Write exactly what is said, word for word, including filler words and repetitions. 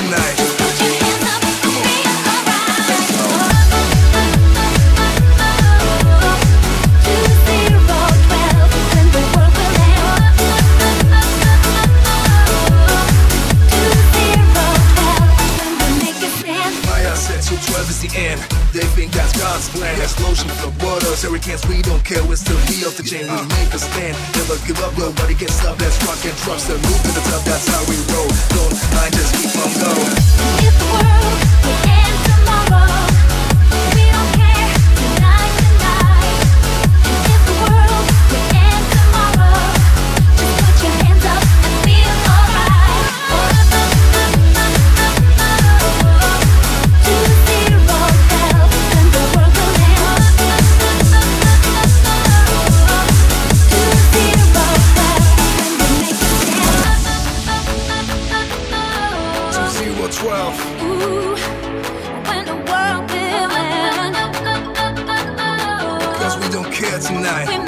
tonight. twelve is the end. They think that's God's plan. Explosion for waters, hurricanes, we don't care. We're still here off the chain, we make a stand. Never give up, nobody gets up. Let's rock and drop, still move to the top. That's how we roll. Don't mind, just keep on going. If the world will end tomorrow, we don't care. Tonight, tonight. If the world will end tomorrow, just put your hands up and feel alright. twelve. Ooh, when the world will end, 'cause we don't care tonight.